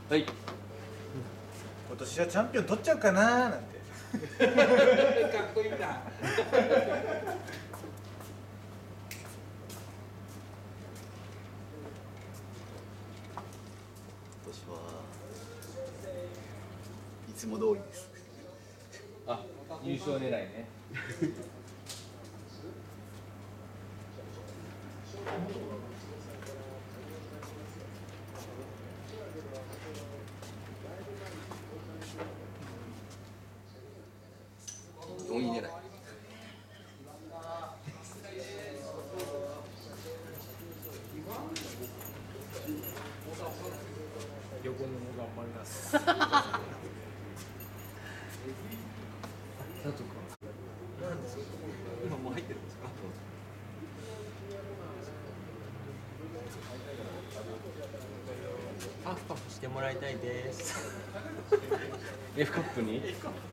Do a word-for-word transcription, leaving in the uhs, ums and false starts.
はい。 今年はチャンピオン取っちゃうかなーなんて。 かっこいいな。 今年はいつも通りです。 あ、優勝狙いね。 よんい狙い。 横のも頑張ります。 さとか。 なんですか。今もう入ってるんですか。 パフパフしてもらいたいです。 F カップに。